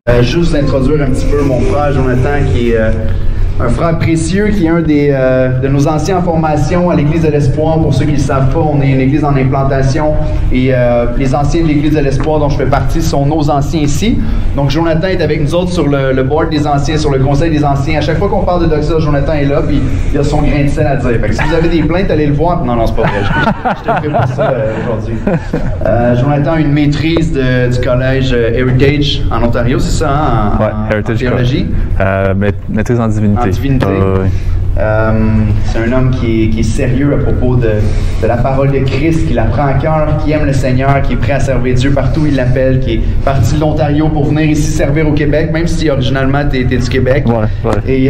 Juste vous introduire un petit peu mon frère Jonathan, qui est un frère précieux, qui est un de nos anciens en formation à l'Église de l'Espoir. Pour ceux qui ne le savent pas, on est une église en implantation et les anciens de l'Église de l'Espoir dont je fais partie sont nos anciens ici. Donc Jonathan est avec nous autres sur le board des anciens, sur le conseil des anciens. À chaque fois qu'on parle de Doxa, Jonathan est là puis il a son grain de sel à dire. Fait que si vous avez des plaintes, allez le voir. Non, c'est pas vrai. Je te fais pas ça aujourd'hui. Jonathan a une maîtrise du collège Heritage en Ontario, c'est ça, hein? Heritage en théologie. Maîtrise en divinité. En divinité. Oui. C'est un homme qui est sérieux à propos de la parole de Christ, qui la prend à cœur, qui aime le Seigneur, qui est prêt à servir Dieu partout où il l'appelle, qui est parti de l'Ontario pour venir ici servir au Québec, même si originalement tu es du Québec. Ouais. Et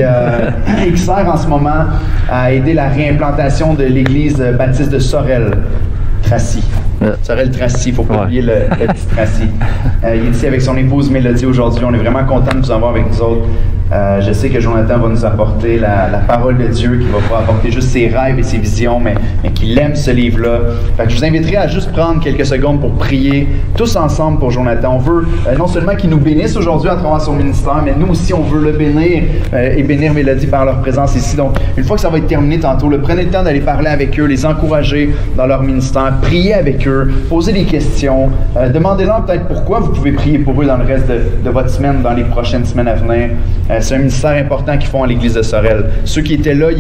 il sert en ce moment à aider la réimplantation de l'église baptiste de Sorel-Tracy. Sorel-Tracy, il ne faut pas oublier le petit Tracy. Il est ici avec son épouse Mélodie aujourd'hui. On est vraiment content de vous avoir avec nous autres. Je sais que Jonathan va nous apporter la parole de Dieu, qui va pas apporter juste ses rêves et ses visions, mais qu'il aime ce livre-là. Fait que je vous inviterai à juste prendre quelques secondes pour prier tous ensemble pour Jonathan. On veut non seulement qu'il nous bénisse aujourd'hui à travers son ministère, mais nous aussi on veut le bénir et bénir Mélodie par leur présence ici. Donc une fois que ça va être terminé tantôt, prenez le temps d'aller parler avec eux, les encourager dans leur ministère, prier avec eux, poser des questions, demandez-leur peut-être pourquoi vous pouvez prier pour eux dans le reste de votre semaine, dans les prochaines semaines à venir. C'est un ministère important qu'ils font à l'église de Sorel. Ceux qui étaient là,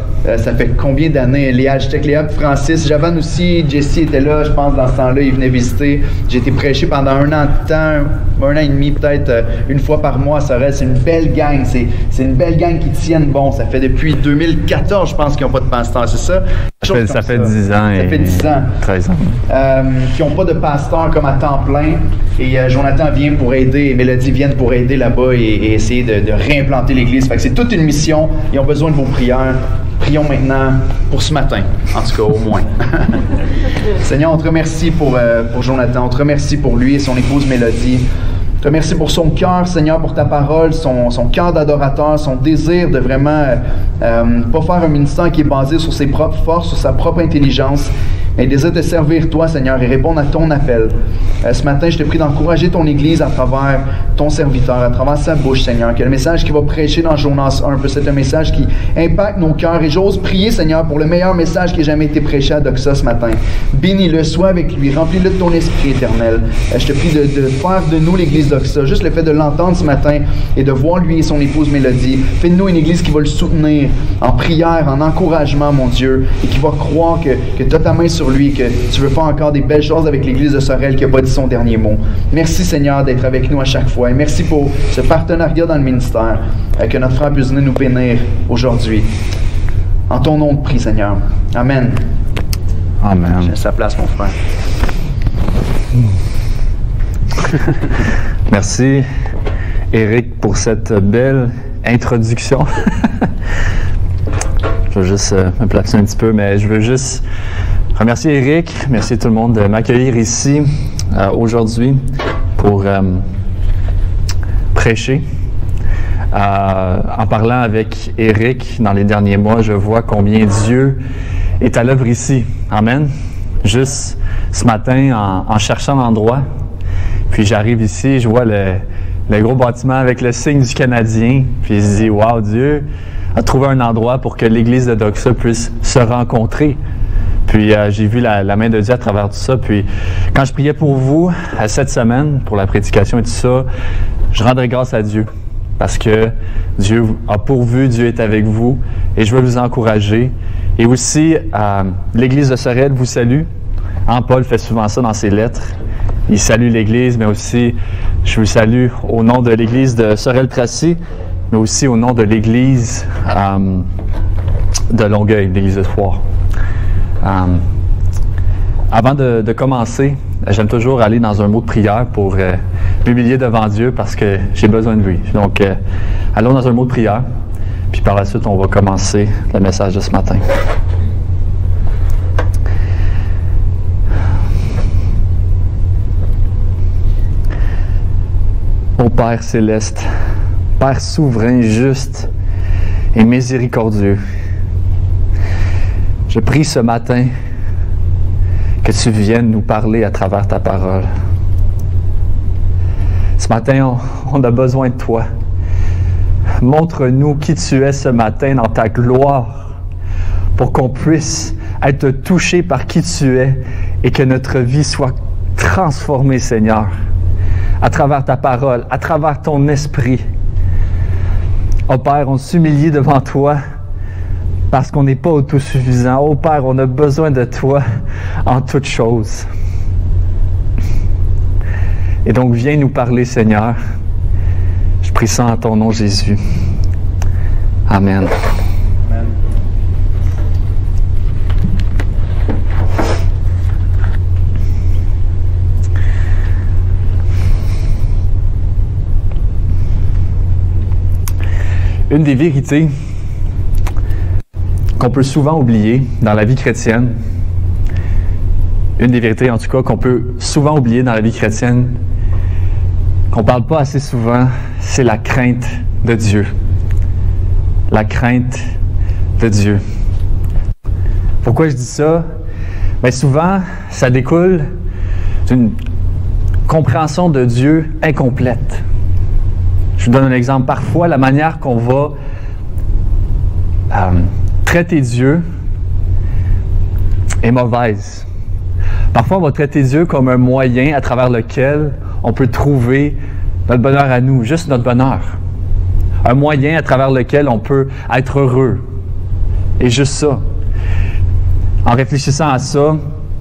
ça fait combien d'années? Léa, j'étais avec Léa, Francis, Javan aussi, Jesse était là, je pense, dans ce temps-là, il venait visiter. J'ai été prêché pendant un an de temps, un an et demi peut-être, une fois par mois à Sorel. C'est une belle gang, c'est une belle gang qui tiennent bon. Ça fait depuis 2014, je pense, qu'ils n'ont pas de pasteur, c'est ça? Ça fait 10 ans. Ça fait 10 ans. 13 ans. Qui n'ont pas de pasteur comme à temps plein. Et Jonathan vient pour aider, et Mélodie viennent pour aider là-bas et essayer de réimplanter l'Église. Fait que c'est toute une mission. Ils ont besoin de vos prières. Prions maintenant pour ce matin, en tout cas au moins. Seigneur, on te remercie pour Jonathan. On te remercie pour lui et son épouse Mélodie. Je te remercie pour son cœur, Seigneur, pour ta parole, son cœur d'adorateur, son désir de vraiment pas faire un ministère qui est basé sur ses propres forces, sur sa propre intelligence, mais désir de servir toi, Seigneur, et répondre à ton appel. Ce matin, je te prie d'encourager ton Église à travers ton serviteur, à travers sa bouche, Seigneur, que le message qu'il va prêcher dans Jonas 1 peut être un message qui impacte nos cœurs. Et j'ose prier, Seigneur, pour le meilleur message qui ait jamais été prêché à Doxa ce matin. Bénis-le, sois avec lui, remplis-le de ton esprit éternel. Je te prie de faire de nous l'Église Doxa. Juste le fait de l'entendre ce matin et de voir lui et son épouse Mélodie. Fais de nous une Église qui va le soutenir en prière, en encouragement, mon Dieu, et qui va croire que tu as ta main sur lui, que tu veux faire encore des belles choses avec l'Église de Sorel qui n'a pas dit son dernier mot. Merci, Seigneur, d'être avec nous à chaque fois. Et merci pour ce partenariat dans le ministère, que notre frère puisse venir nous bénir aujourd'hui. En ton nom de prie, Seigneur. Amen. Amen. Je laisse sa place, mon frère. Merci, Éric, pour cette belle introduction. Je veux juste me placer un petit peu, mais je veux juste remercier Éric, merci tout le monde de m'accueillir ici aujourd'hui pour prêcher. En parlant avec Éric dans les derniers mois, je vois combien Dieu est à l'œuvre ici. Amen. Juste ce matin, en cherchant l'endroit, puis j'arrive ici, je vois le gros bâtiment avec le signe du Canadien, puis je dis « Wow, Dieu a trouvé un endroit pour que l'Église de Doxa puisse se rencontrer. » Puis j'ai vu la main de Dieu à travers tout ça. Puis quand je priais pour vous cette semaine, pour la prédication et tout ça, je rendrais grâce à Dieu. Parce que Dieu a pourvu, Dieu est avec vous. Et je veux vous encourager. Et aussi, l'Église de Sorel vous salue. Paul fait souvent ça dans ses lettres. Il salue l'Église, mais aussi, je vous salue au nom de l'Église de Sorel-Tracy, mais aussi au nom de l'Église de Longueuil, l'Église de Thouars. Avant de commencer, j'aime toujours aller dans un mot de prière pour m'humilier devant Dieu parce que j'ai besoin de lui. Donc, allons dans un mot de prière, puis par la suite, on va commencer le message de ce matin. Ô Père céleste, Père souverain, juste et miséricordieux, je prie ce matin que tu viennes nous parler à travers ta parole. Ce matin, on a besoin de toi. Montre-nous qui tu es ce matin dans ta gloire pour qu'on puisse être touché par qui tu es et que notre vie soit transformée, Seigneur, à travers ta parole, à travers ton esprit. Oh Père, on s'humilie devant toi parce qu'on n'est pas autosuffisant. Oh Père, on a besoin de toi en toutes choses. Et donc, viens nous parler, Seigneur. Je prie ça en ton nom, Jésus. Amen. Amen. Une des vérités qu'on peut souvent oublier dans la vie chrétienne, une des vérités en tout cas qu'on peut souvent oublier dans la vie chrétienne, qu'on ne parle pas assez souvent, c'est la crainte de Dieu. La crainte de Dieu. Pourquoi je dis ça? Bien souvent, ça découle d'une compréhension de Dieu incomplète. Je vous donne un exemple. Parfois, la manière qu'on va traiter Dieu est mauvaise. Parfois, on va traiter Dieu comme un moyen à travers lequel on peut trouver notre bonheur à nous, juste notre bonheur. Un moyen à travers lequel on peut être heureux. Et juste ça. En réfléchissant à ça,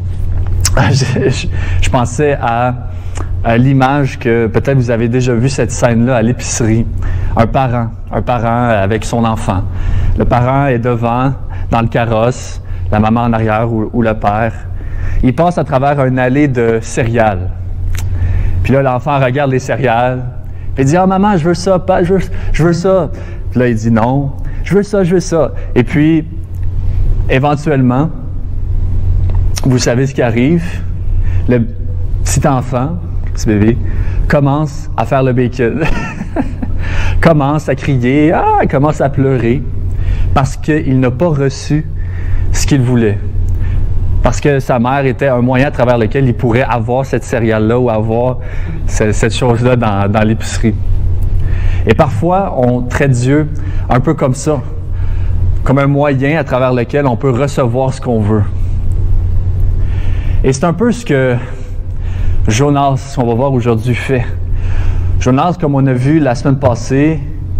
je pensais à l'image que peut-être vous avez déjà vu cette scène-là à l'épicerie. Un parent avec son enfant. Le parent est devant, dans le carrosse, la maman en arrière ou le père. Il passe à travers une allée de céréales. Puis là, l'enfant regarde les céréales. Puis il dit « Ah, maman, je veux ça, pas, je veux ça. » Puis là, il dit « Non, je veux ça, je veux ça. » Et puis, éventuellement, vous savez ce qui arrive. Le petit enfant, petit bébé, commence à faire le bacon. Commence à crier, commence à pleurer parce qu'il n'a pas reçu ce qu'il voulait. Parce que sa mère était un moyen à travers lequel il pourrait avoir cette céréale-là ou avoir cette chose-là dans l'épicerie. Et parfois, on traite Dieu un peu comme ça, comme un moyen à travers lequel on peut recevoir ce qu'on veut. Et c'est un peu ce que Jonas, qu'on va voir aujourd'hui, fait. Jonas, comme on a vu la semaine passée,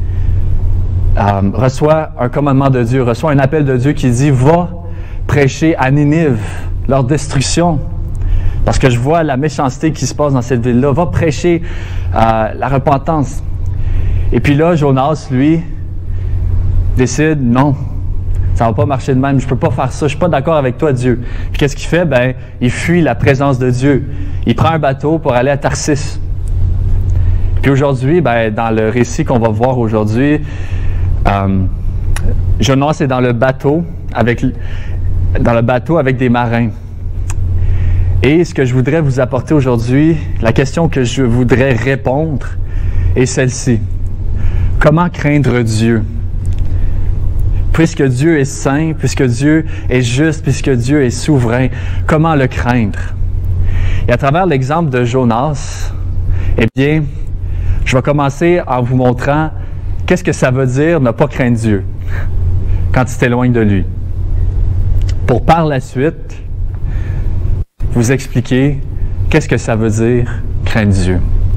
reçoit un commandement de Dieu, reçoit un appel de Dieu qui dit « Va prêcher à Ninive leur destruction, parce que je vois la méchanceté qui se passe dans cette ville-là. Va prêcher la repentance. » Et puis là, Jonas, lui, décide « Non, ça ne va pas marcher de même, je ne peux pas faire ça, je ne suis pas d'accord avec toi, Dieu. » Puis qu'est-ce qu'il fait? Ben, il fuit la présence de Dieu. Il prend un bateau pour aller à Tarsis. Puis aujourd'hui, ben, dans le récit qu'on va voir aujourd'hui, Jonas est dans le bateau avec des marins. Et ce que je voudrais vous apporter aujourd'hui, la question que je voudrais répondre est celle-ci. Comment craindre Dieu? Puisque Dieu est saint, puisque Dieu est juste, puisque Dieu est souverain, comment le craindre? Et à travers l'exemple de Jonas, eh bien, je vais commencer en vous montrant qu'est-ce que ça veut dire ne pas craindre Dieu quand tu t'éloignes de lui. Pour par la suite, vous expliquer qu'est-ce que ça veut dire craindre Dieu.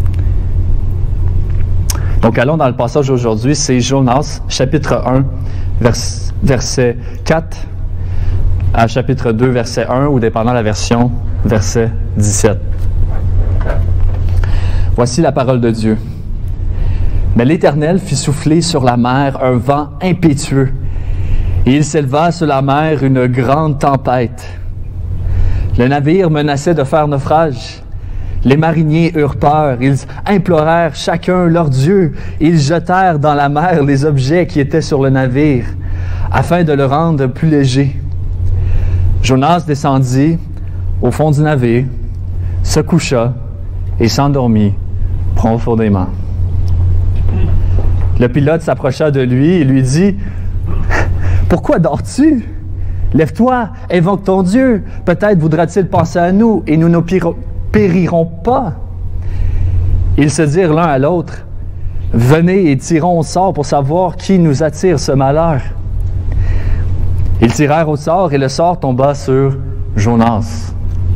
Donc, allons dans le passage aujourd'hui, c'est Jonas, chapitre 1, verset 4, à chapitre 2, verset 1, ou dépendant de la version, verset 17. Voici la parole de Dieu. « Mais l'Éternel fit souffler sur la mer un vent impétueux, et il s'éleva sur la mer une grande tempête. Le navire menaçait de faire naufrage. Les mariniers eurent peur. Ils implorèrent chacun leur Dieu. Ils jetèrent dans la mer les objets qui étaient sur le navire, afin de le rendre plus léger. Jonas descendit au fond du navire, se coucha et s'endormit profondément. Le pilote s'approcha de lui et lui dit « Pourquoi dors-tu? Lève-toi, invoque ton Dieu. Peut-être voudra-t-il penser à nous et nous ne périrons pas. » Ils se dirent l'un à l'autre, « Venez et tirons au sort pour savoir qui nous attire ce malheur. » Ils tirèrent au sort et le sort tomba sur Jonas.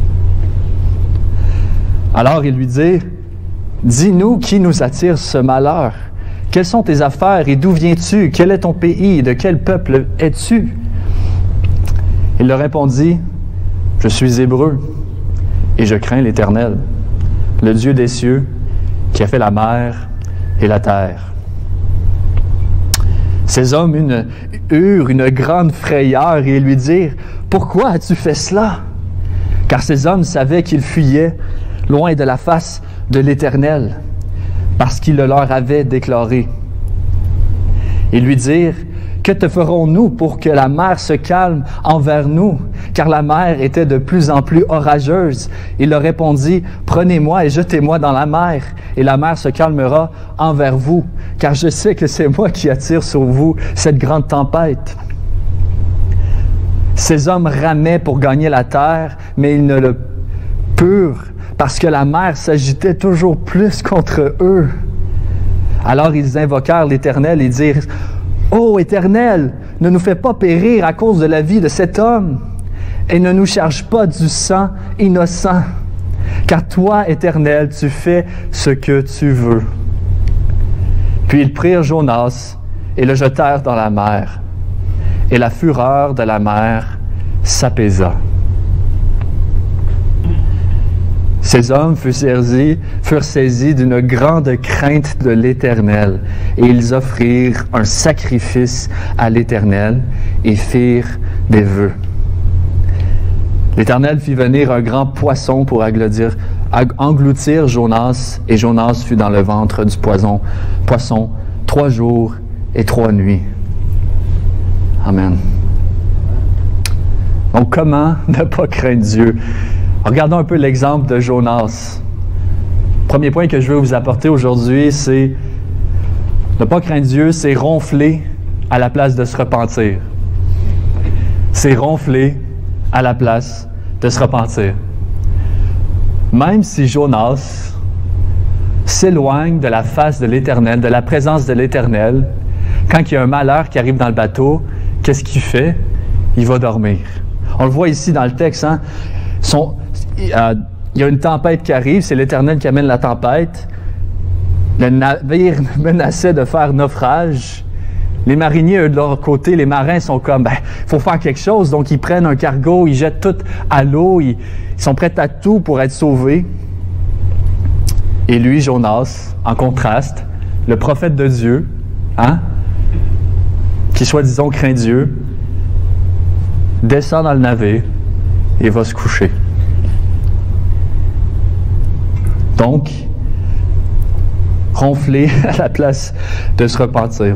Alors ils lui dirent, « Dis-nous qui nous attire ce malheur. Quelles sont tes affaires et d'où viens-tu? Quel est ton pays et de quel peuple es-tu? » Il leur répondit, « Je suis hébreu et je crains l'Éternel, le Dieu des cieux qui a fait la mer et la terre. » Ces hommes eurent une grande frayeur et lui dirent, « Pourquoi as-tu fait cela? » Car ces hommes savaient qu'ils fuyaient loin de la face de l'Éternel, parce qu'il le leur avait déclaré. Ils lui dirent, « Que te ferons-nous pour que la mer se calme envers nous? » Car la mer était de plus en plus orageuse. Il leur répondit, « Prenez-moi et jetez-moi dans la mer, et la mer se calmera envers vous, car je sais que c'est moi qui attire sur vous cette grande tempête. » Ces hommes ramaient pour gagner la terre, mais ils ne le purent, parce que la mer s'agitait toujours plus contre eux. Alors ils invoquèrent l'Éternel et dirent, « Ô Éternel, ne nous fais pas périr à cause de la vie de cet homme, et ne nous charge pas du sang innocent, car toi, Éternel, tu fais ce que tu veux. » Puis ils prirent Jonas et le jetèrent dans la mer, et la fureur de la mer s'apaisa. Ces hommes furent saisis d'une grande crainte de l'Éternel, et ils offrirent un sacrifice à l'Éternel et firent des vœux. L'Éternel fit venir un grand poisson pour engloutir Jonas, et Jonas fut dans le ventre du poisson 3 jours et 3 nuits. Amen. Donc, comment ne pas craindre Dieu? Regardons un peu l'exemple de Jonas. Premier point que je veux vous apporter aujourd'hui, c'est ne pas craindre Dieu, c'est ronfler à la place de se repentir. C'est ronfler à la place de se repentir. Même si Jonas s'éloigne de la face de l'Éternel, de la présence de l'Éternel, quand il y a un malheur qui arrive dans le bateau, qu'est-ce qu'il fait? Il va dormir. On le voit ici dans le texte, hein? Il y a une tempête qui arrive, c'est l'Éternel qui amène la tempête. Le navire menaçait de faire naufrage. Les mariniers, eux, de leur côté, les marins sont comme, il faut faire quelque chose. Donc, ils prennent un cargo, ils jettent tout à l'eau, ils sont prêts à tout pour être sauvés. Et lui, Jonas, en contraste, le prophète de Dieu, qui soi-disant craint Dieu, descend dans le navire et va se coucher. Donc, ronfler à la place de se repentir.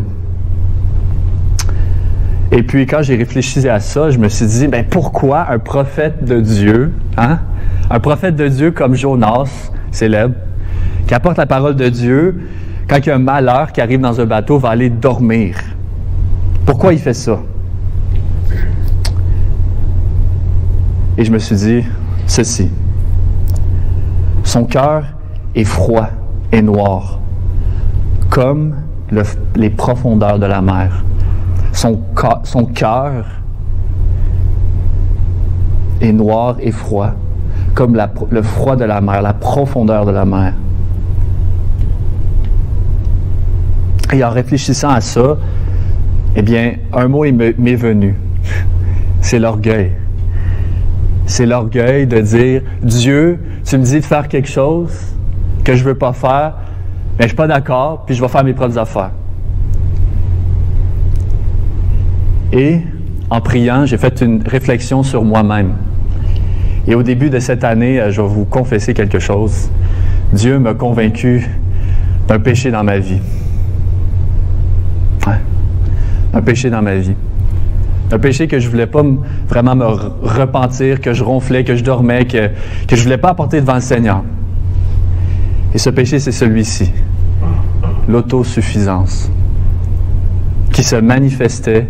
Et puis, quand j'ai réfléchi à ça, je me suis dit, pourquoi un prophète de Dieu, un prophète de Dieu comme Jonas, célèbre, qui apporte la parole de Dieu, quand il y a un malheur qui arrive dans un bateau, va aller dormir? Pourquoi il fait ça? Et je me suis dit ceci. Son cœur est froid et noir, comme les profondeurs de la mer. Son cœur est noir et froid, comme le froid de la mer, la profondeur de la mer. Et en réfléchissant à ça, un mot m'est venu. C'est l'orgueil. C'est l'orgueil de dire, Dieu, tu me dis de faire quelque chose que je ne veux pas faire, mais je ne suis pas d'accord, puis je vais faire mes propres affaires. Et en priant, j'ai fait une réflexion sur moi-même. Et au début de cette année, je vais vous confesser quelque chose. Dieu m'a convaincu d'un péché dans ma vie. Un péché dans ma vie. Un péché que je ne voulais pas vraiment me repentir, que je ronflais, que je dormais, que je ne voulais pas apporter devant le Seigneur. Et ce péché, c'est celui-ci. L'autosuffisance. Qui se manifestait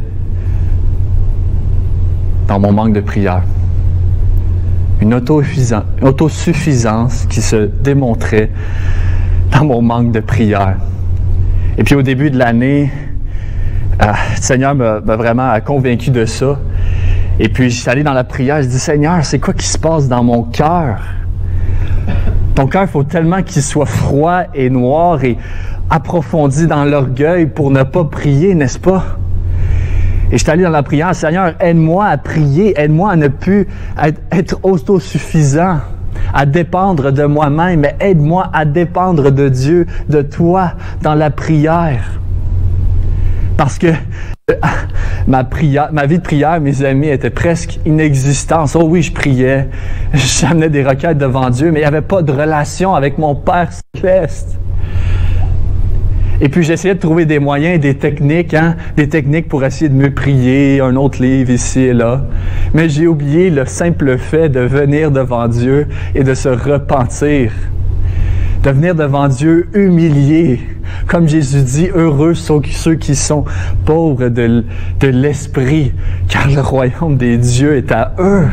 dans mon manque de prière. Une autosuffisance qui se démontrait dans mon manque de prière. Et puis au début de l'année, le Seigneur m'a vraiment convaincu de ça. Et puis je suis allé dans la prière, je dis, Seigneur, c'est quoi qui se passe dans mon cœur? Ton cœur, il faut tellement qu'il soit froid et noir et approfondi dans l'orgueil pour ne pas prier, n'est-ce pas? Et je suis allé dans la prière, Seigneur, aide-moi à prier, aide-moi à ne plus être autosuffisant, à dépendre de moi-même, mais aide-moi à dépendre de Dieu, de toi, dans la prière. Parce que ma vie de prière, mes amis, était presque inexistante. Oh oui, je priais, j'amenais des requêtes devant Dieu, mais il n'y avait pas de relation avec mon Père céleste. Et puis j'essayais de trouver des moyens, des techniques pour essayer de mieux prier, un autre livre ici et là. Mais j'ai oublié le simple fait de venir devant Dieu et de se repentir. De venir devant Dieu humilié. Comme Jésus dit, heureux sont ceux qui sont pauvres de l'esprit, car le royaume des dieux est à eux.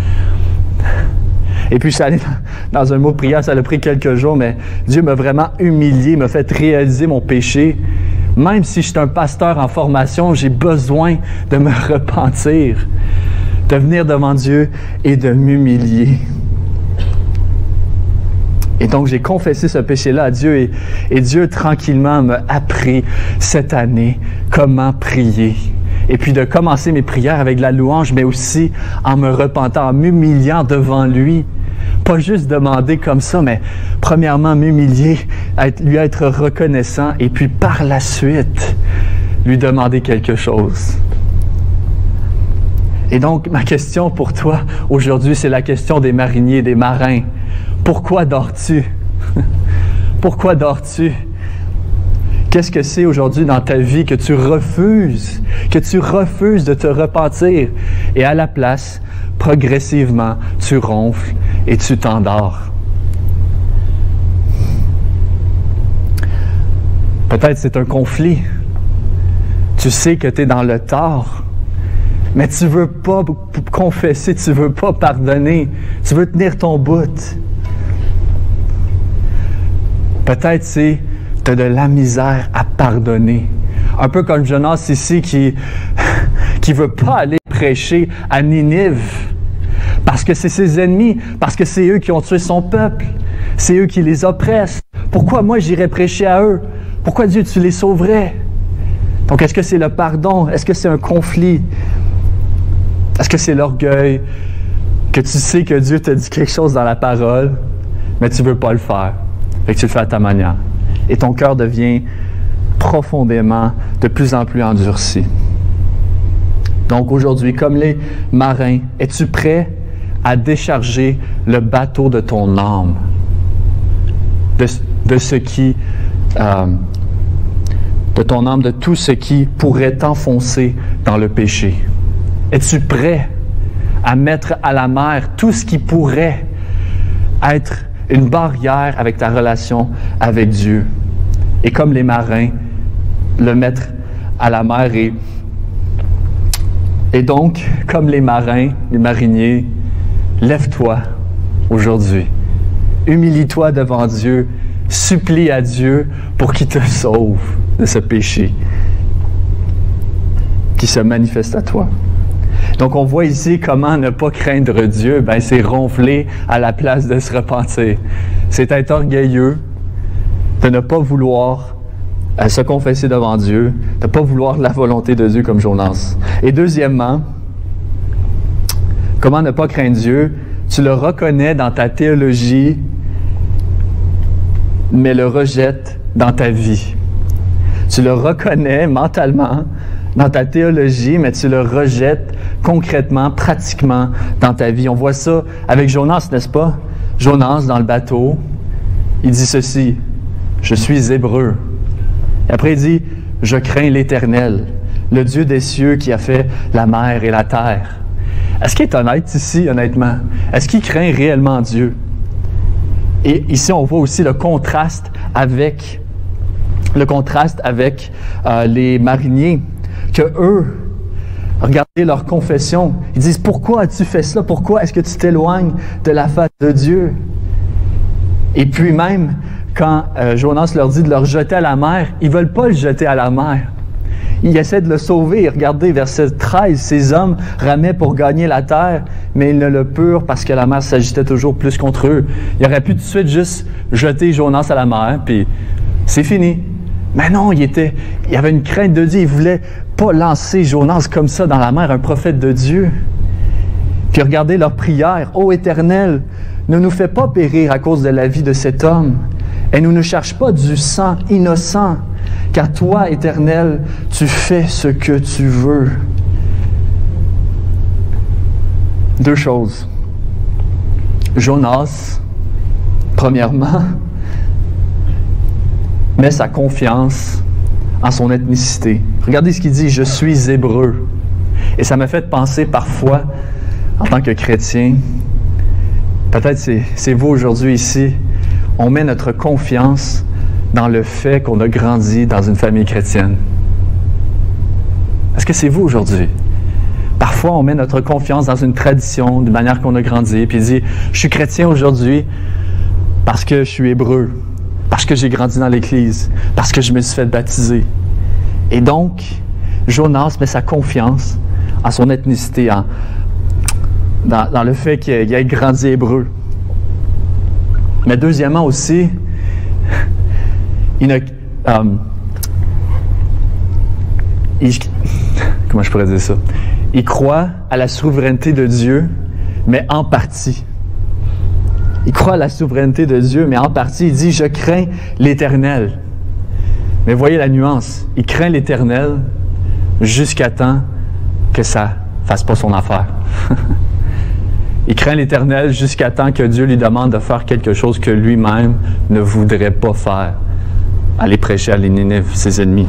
Et puis je suis allé dans un mot de prière, ça a pris quelques jours, mais Dieu m'a vraiment humilié, m'a fait réaliser mon péché. Même si je suis un pasteur en formation, j'ai besoin de me repentir, de venir devant Dieu et de m'humilier. Et donc, j'ai confessé ce péché-là à Dieu et Dieu, tranquillement, m'a appris cette année comment prier. Et puis de commencer mes prières avec la louange, mais aussi en me repentant, en m'humiliant devant lui. Pas juste demander comme ça, mais premièrement m'humilier, lui être reconnaissant et puis par la suite, lui demander quelque chose. Et donc, ma question pour toi aujourd'hui, c'est la question des mariniers, des marins. Pourquoi dors-tu? Pourquoi dors-tu? Qu'est-ce que c'est aujourd'hui dans ta vie que tu refuses de te repentir? Et à la place, progressivement, tu ronfles et tu t'endors. Peut-être c'est un conflit. Tu sais que tu es dans le tort, mais tu ne veux pas confesser, tu ne veux pas pardonner, tu veux tenir ton bout. Peut-être c'est tu as de la misère à pardonner. Un peu comme Jonas ici qui veut pas aller prêcher à Ninive parce que c'est ses ennemis, parce que c'est eux qui ont tué son peuple, c'est eux qui les oppressent. Pourquoi moi j'irais prêcher à eux? Pourquoi Dieu tu les sauverais? Donc est-ce que c'est le pardon? Est-ce que c'est un conflit? Est-ce que c'est l'orgueil? Que tu sais que Dieu t'a dit quelque chose dans la parole, mais tu veux pas le faire. Fait que tu le fais à ta manière. Et ton cœur devient profondément, de plus en plus endurci. Donc aujourd'hui, comme les marins, es-tu prêt à décharger le bateau de ton âme, de ce qui, de ton âme, de tout ce qui pourrait t'enfoncer dans le péché? Es-tu prêt à mettre à la mer tout ce qui pourrait être une barrière avec ta relation avec Dieu? Et comme les marins, le mettre à la mer et donc, comme les marins, les mariniers, lève-toi aujourd'hui. Humilie-toi devant Dieu. Supplie à Dieu pour qu'il te sauve de ce péché qui se manifeste à toi. Donc, on voit ici comment ne pas craindre Dieu. Ben, c'est ronfler à la place de se repentir. C'est être orgueilleux, de ne pas vouloir se confesser devant Dieu, de ne pas vouloir la volonté de Dieu comme Jonas. Et deuxièmement, comment ne pas craindre Dieu? Tu le reconnais dans ta théologie, mais le rejettes dans ta vie. Tu le reconnais mentalement dans ta théologie, mais tu le rejettes concrètement, pratiquement dans ta vie. On voit ça avec Jonas, n'est-ce pas? Jonas, dans le bateau, il dit ceci: « Je suis hébreu. » Et après, il dit « Je crains l'Éternel, le Dieu des cieux qui a fait la mer et la terre. » Est-ce qu'il est honnête ici, honnêtement? Est-ce qu'il craint réellement Dieu? Et ici, on voit aussi le contraste avec les mariniers, que eux, regardez leur confession, ils disent « Pourquoi as-tu fait cela? Pourquoi est-ce que tu t'éloignes de la face de Dieu? » Et puis même, quand Jonas leur dit de le jeter à la mer, ils ne veulent pas le jeter à la mer. Ils essaient de le sauver. Regardez, verset 13, ces hommes ramaient pour gagner la terre, mais ils ne le purent parce que la mer s'agitait toujours plus contre eux. Ils auraient pu tout de suite juste jeter Jonas à la mer, puis c'est fini. Mais non, il y avait une crainte de Dieu. Ils ne voulaient pas lancer Jonas comme ça dans la mer, un prophète de Dieu. Puis regardez leur prière. « Ô Éternel, ne nous fais pas périr à cause de la vie de cet homme, et nous ne cherche pas du sang innocent, car toi, Éternel, tu fais ce que tu veux. » Deux choses. Jonas, premièrement, met sa confiance en son ethnicité. Regardez ce qu'il dit, « Je suis hébreu. » Et ça m'a fait penser parfois, en tant que chrétien, peut-être c'est vous aujourd'hui ici, on met notre confiance dans le fait qu'on a grandi dans une famille chrétienne. Est-ce que c'est vous aujourd'hui? Parfois, on met notre confiance dans une tradition, d'une manière qu'on a grandi, puis il dit, je suis chrétien aujourd'hui parce que je suis hébreu, parce que j'ai grandi dans l'Église, parce que je me suis fait baptiser. Et donc, Jonas met sa confiance en son ethnicité, dans le fait qu'il ait grandi hébreu. Mais deuxièmement aussi, comment je pourrais dire ça? Il croit à la souveraineté de Dieu, mais en partie. Il croit à la souveraineté de Dieu, mais en partie, il dit « Je crains l'Éternel ». Mais voyez la nuance. Il craint l'Éternel jusqu'à temps que ça ne fasse pas son affaire. Il craint l'Éternel jusqu'à temps que Dieu lui demande de faire quelque chose que lui-même ne voudrait pas faire. Aller prêcher à Ninive, ses ennemis.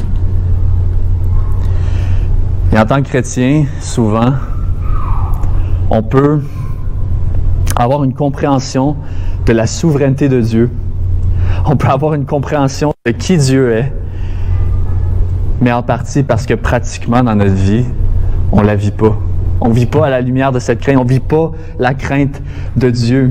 Et en tant que chrétien, souvent, on peut avoir une compréhension de la souveraineté de Dieu. On peut avoir une compréhension de qui Dieu est, mais en partie parce que pratiquement dans notre vie, on ne la vit pas. On ne vit pas à la lumière de cette crainte. On ne vit pas la crainte de Dieu.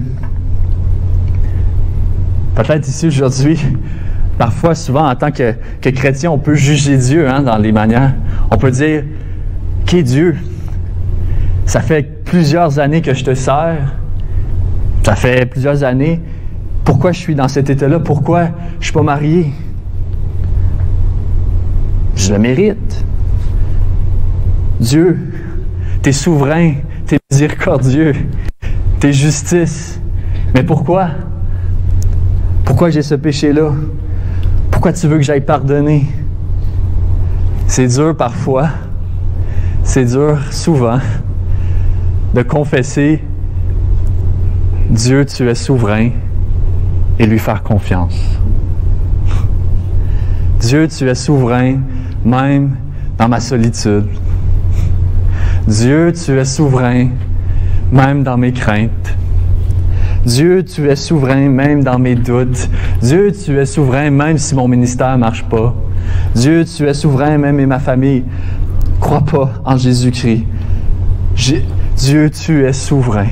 Peut-être ici aujourd'hui, parfois, souvent, en tant que chrétien, on peut juger Dieu dans les manières. On peut dire, qui est Dieu? Ça fait plusieurs années que je te sers. Ça fait plusieurs années. Pourquoi je suis dans cet état-là? Pourquoi je ne suis pas marié? Je le mérite. Dieu, tu es souverain, tu es miséricordieux, tu es justice. Mais pourquoi? Pourquoi j'ai ce péché-là? Pourquoi tu veux que j'aille pardonner? C'est dur parfois, c'est dur souvent de confesser Dieu, tu es souverain et lui faire confiance. Dieu, tu es souverain même dans ma solitude. Dieu, tu es souverain même dans mes craintes. Dieu, tu es souverain même dans mes doutes. Dieu, tu es souverain même si mon ministère ne marche pas. Dieu, tu es souverain même et ma famille ne croit pas en Jésus-Christ. Dieu, tu es souverain.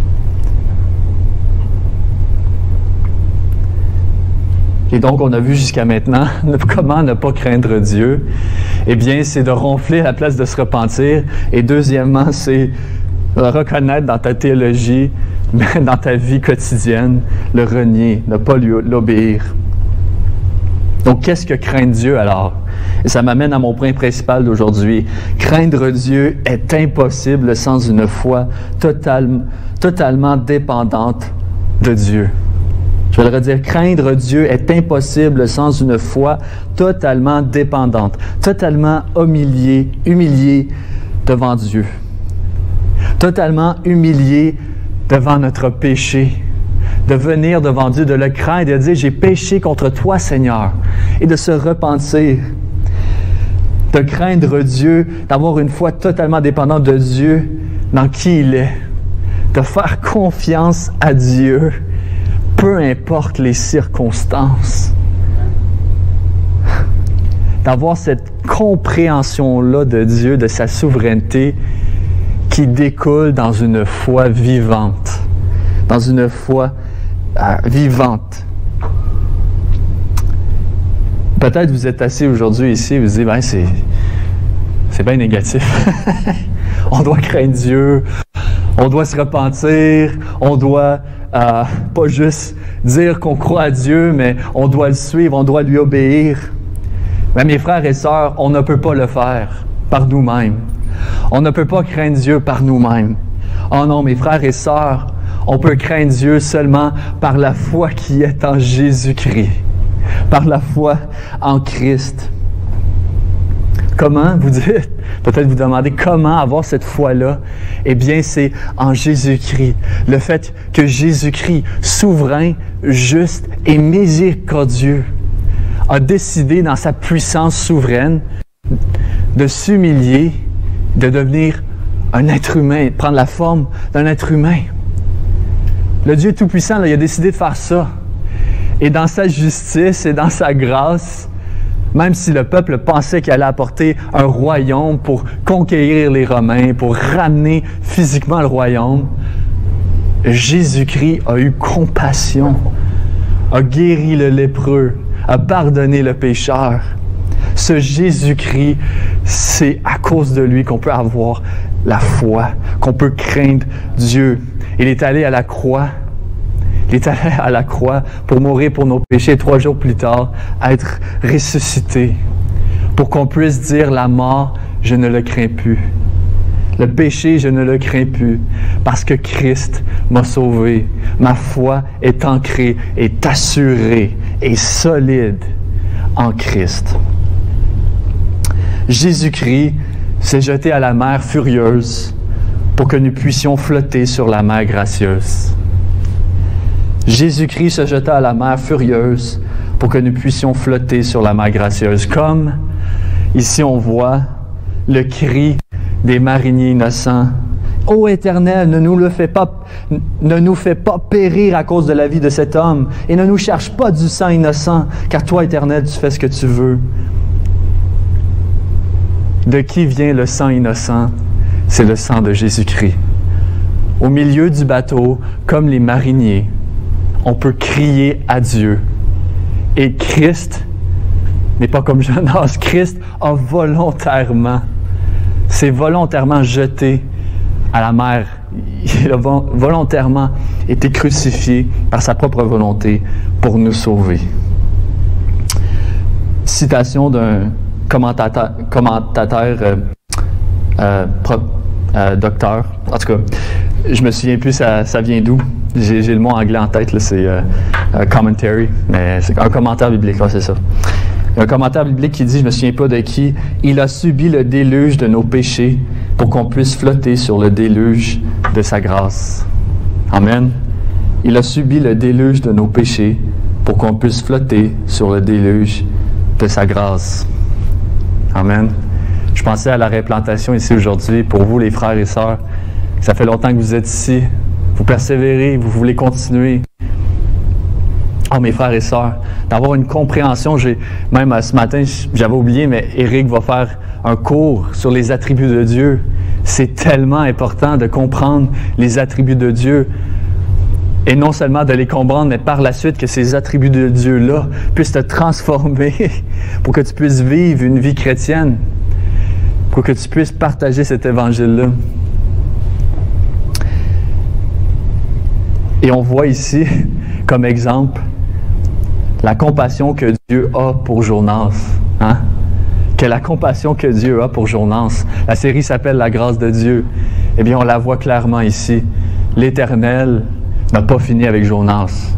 Et donc, on a vu jusqu'à maintenant comment ne pas craindre Dieu. Eh bien, c'est de ronfler à la place de se repentir. Et deuxièmement, c'est de reconnaître dans ta théologie, dans ta vie quotidienne, le renier, ne pas l'obéir. Donc, qu'est-ce que craindre Dieu alors? Et ça m'amène à mon point principal d'aujourd'hui. Craindre Dieu est impossible sans une foi totalement dépendante de Dieu. Je vais le redire, craindre Dieu est impossible sans une foi totalement dépendante, totalement humiliée devant Dieu, totalement humiliée devant notre péché, de venir devant Dieu, de le craindre et de dire « J'ai péché contre toi, Seigneur » et de se repentir, de craindre Dieu, d'avoir une foi totalement dépendante de Dieu dans qui il est, de faire confiance à Dieu, peu importe les circonstances, d'avoir cette compréhension-là de Dieu, de sa souveraineté, qui découle dans une foi vivante, dans une foi vivante. Peut-être vous êtes assis aujourd'hui ici et vous dites, ben c'est bien négatif. On doit craindre Dieu, on doit se repentir, on doit pas juste dire qu'on croit à Dieu, mais on doit le suivre, on doit lui obéir. Mais mes frères et sœurs, on ne peut pas le faire par nous-mêmes. On ne peut pas craindre Dieu par nous-mêmes. Oh non, mes frères et sœurs, on peut craindre Dieu seulement par la foi qui est en Jésus-Christ, par la foi en Christ. Comment, vous dites? Peut-être vous demandez comment avoir cette foi-là. Eh bien, c'est en Jésus-Christ. Le fait que Jésus-Christ, souverain, juste et miséricordieux, a décidé dans sa puissance souveraine de s'humilier, de devenir un être humain, de prendre la forme d'un être humain. Le Dieu Tout-Puissant, là, il a décidé de faire ça. Et dans sa justice et dans sa grâce, même si le peuple pensait qu'il allait apporter un royaume pour conquérir les Romains, pour ramener physiquement le royaume, Jésus-Christ a eu compassion, a guéri le lépreux, a pardonné le pécheur. Ce Jésus-Christ, c'est à cause de lui qu'on peut avoir la foi, qu'on peut craindre Dieu. Il est allé à la croix. Il est allé à la croix pour mourir pour nos péchés, 3 jours plus tard, être ressuscité, pour qu'on puisse dire la mort, je ne le crains plus. Le péché, je ne le crains plus, parce que Christ m'a sauvé. Ma foi est ancrée, est assurée, est solide en Christ. Jésus-Christ s'est jeté à la mer furieuse pour que nous puissions flotter sur la mer gracieuse. Jésus-Christ se jeta à la mer furieuse pour que nous puissions flotter sur la mer gracieuse. Comme ici on voit le cri des mariniers innocents. « Ô Éternel, ne nous fais pas périr à cause de la vie de cet homme et ne nous cherche pas du sang innocent, car toi, Éternel, tu fais ce que tu veux. » De qui vient le sang innocent? C'est le sang de Jésus-Christ. Au milieu du bateau, comme les mariniers, on peut crier à Dieu. Et Christ n'est pas comme Jonas. Christ a s'est volontairement jeté à la mer. Il a volontairement été crucifié par sa propre volonté pour nous sauver. Citation d'un commentateur, docteur. En tout cas, je me souviens plus ça vient d'où. J'ai le mot anglais en tête, là, c'est commentary, mais c'est un commentaire biblique, c'est ça. Il y a un commentaire biblique qui dit, je ne me souviens pas de qui, « Il a subi le déluge de nos péchés pour qu'on puisse flotter sur le déluge de sa grâce. » Amen. Il a subi le déluge de nos péchés pour qu'on puisse flotter sur le déluge de sa grâce. Amen. Je pensais à la replantation ici aujourd'hui. Pour vous, les frères et sœurs, ça fait longtemps que vous êtes ici. Vous persévérez, vous voulez continuer. Oh, mes frères et sœurs, d'avoir une compréhension. Même ce matin, j'avais oublié, mais Éric va faire un cours sur les attributs de Dieu. C'est tellement important de comprendre les attributs de Dieu. Et non seulement de les comprendre, mais par la suite que ces attributs de Dieu-là puissent te transformer pour que tu puisses vivre une vie chrétienne, pour que tu puisses partager cet évangile-là. Et on voit ici, comme exemple, la compassion que Dieu a pour Jonas. Hein? Que la compassion que Dieu a pour Jonas. La série s'appelle « La grâce de Dieu ». Eh bien, on la voit clairement ici. L'Éternel n'a pas fini avec Jonas.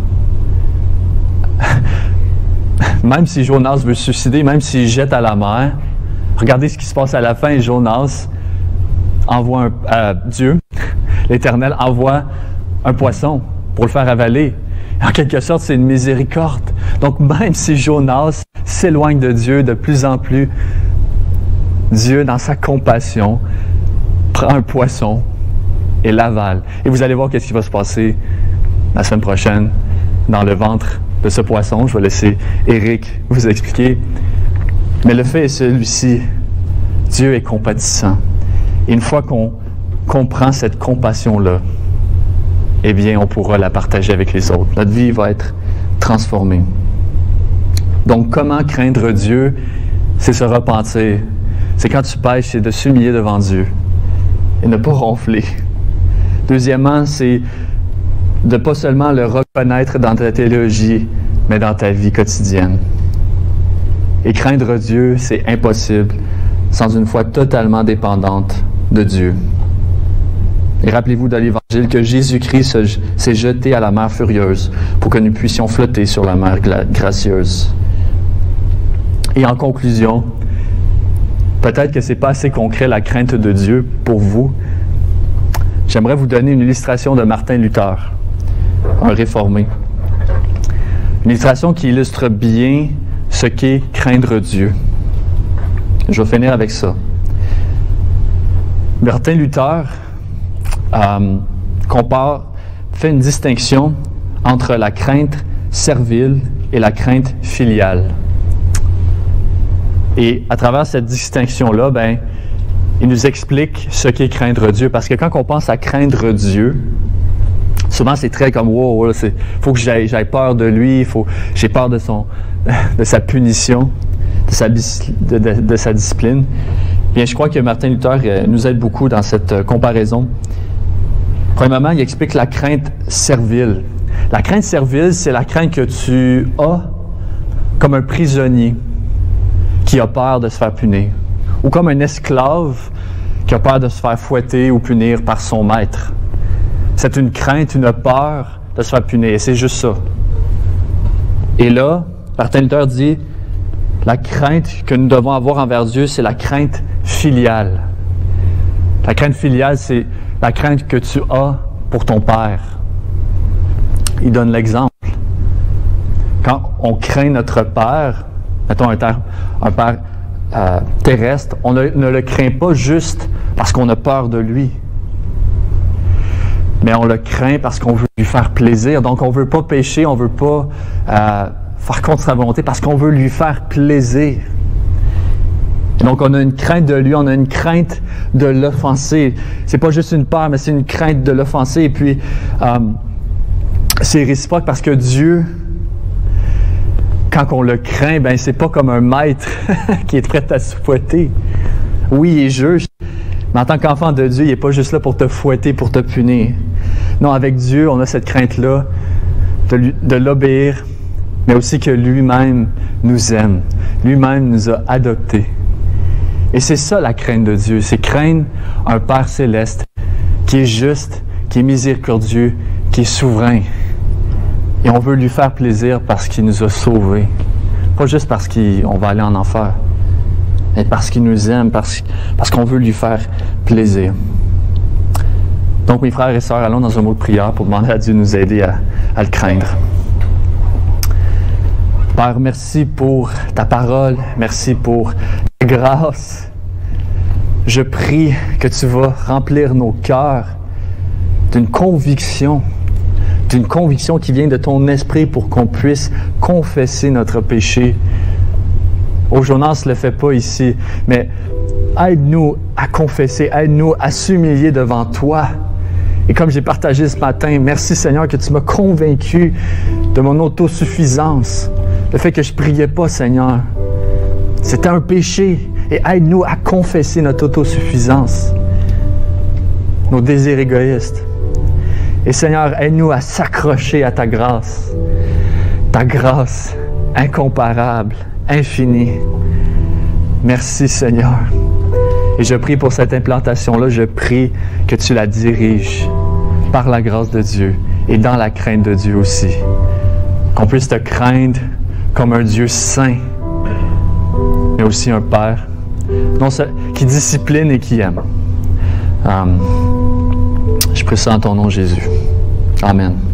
Même si Jonas veut se suicider, même s'il jette à la mer, regardez ce qui se passe à la fin. Jonas envoie Dieu, l'Éternel, envoie un poisson pour le faire avaler. En quelque sorte, c'est une miséricorde. Donc, même si Jonas s'éloigne de Dieu de plus en plus, Dieu, dans sa compassion, prend un poisson et l'avale. Et vous allez voir qu'est-ce qui va se passer la semaine prochaine dans le ventre de ce poisson. Je vais laisser Éric vous expliquer. Mais le fait est celui-ci. Dieu est compatissant. Et une fois qu'on comprend cette compassion-là, eh bien, on pourra la partager avec les autres. Notre vie va être transformée. Donc, comment craindre Dieu? C'est se repentir. C'est quand tu pêches, c'est de s'humilier devant Dieu et ne pas ronfler. Deuxièmement, c'est de pas seulement le reconnaître dans ta théologie, mais dans ta vie quotidienne. Et craindre Dieu, c'est impossible sans une foi totalement dépendante de Dieu. Et rappelez-vous de l'Évangile que Jésus-Christ s'est jeté à la mer furieuse pour que nous puissions flotter sur la mer gracieuse. Et en conclusion, peut-être que ce n'est pas assez concret la crainte de Dieu pour vous. J'aimerais vous donner une illustration de Martin Luther, un réformé. Une illustration qui illustre bien ce qu'est craindre Dieu. Je vais finir avec ça. Martin Luther fait une distinction entre la crainte servile et la crainte filiale. Et à travers cette distinction-là, il nous explique ce qu'est craindre Dieu. Parce que quand on pense à craindre Dieu, souvent c'est très comme « wow, il faut que j'aie peur de lui, j'ai peur de sa punition, de sa discipline ». Bien, je crois que Martin Luther nous aide beaucoup dans cette comparaison. Premièrement, il explique la crainte servile. La crainte servile, c'est la crainte que tu as comme un prisonnier qui a peur de se faire punir, ou comme un esclave qui a peur de se faire fouetter ou punir par son maître. C'est une crainte, une peur de se faire punir, et c'est juste ça. Et là, Martin Luther dit, la crainte que nous devons avoir envers Dieu, c'est la crainte filiale. La crainte filiale, c'est la crainte que tu as pour ton Père. Il donne l'exemple. Quand on craint notre Père, mettons un Père terrestre, on ne le craint pas juste parce qu'on a peur de lui. Mais on le craint parce qu'on veut lui faire plaisir. Donc on ne veut pas pécher, on ne veut pas faire contre sa volonté parce qu'on veut lui faire plaisir. Et donc on a une crainte de lui, on a une crainte de l'offenser. C'est pas juste une peur, mais c'est une crainte de l'offenser. Et puis c'est réciproque parce que Dieu, quand on le craint, c'est pas comme un maître qui est prêt à se fouetter. Oui, il est juge, mais en tant qu'enfant de Dieu, il n'est pas juste là pour te fouetter, pour te punir. Non, avec Dieu, on a cette crainte-là de l'obéir, mais aussi que lui-même nous aime. Lui-même nous a adoptés. Et c'est ça la crainte de Dieu, c'est craindre un Père céleste qui est juste, qui est miséricordieux, qui est souverain. Et on veut lui faire plaisir parce qu'il nous a sauvés. Pas juste parce qu'on va aller en enfer, mais parce qu'il nous aime, parce qu'on veut lui faire plaisir. Donc, mes frères et sœurs, allons dans un mot de prière pour demander à Dieu de nous aider à le craindre. Père, merci pour ta parole, merci pour ta grâce. Je prie que tu vas remplir nos cœurs d'une conviction qui vient de ton esprit pour qu'on puisse confesser notre péché. Oh, Jonas ne le fait pas ici, mais aide-nous à confesser, aide-nous à s'humilier devant toi. Et comme j'ai partagé ce matin, merci Seigneur que tu m'as convaincu de mon autosuffisance. Le fait que je ne priais pas, Seigneur, c'était un péché. Et aide-nous à confesser notre autosuffisance, nos désirs égoïstes. Et Seigneur, aide-nous à s'accrocher à ta grâce incomparable, infinie. Merci Seigneur. Et je prie pour cette implantation-là, je prie que tu la diriges par la grâce de Dieu et dans la crainte de Dieu aussi. Qu'on puisse te craindre comme un Dieu saint, mais aussi un Père qui discipline et qui aime. Je prie ça en ton nom, Jésus. Amen.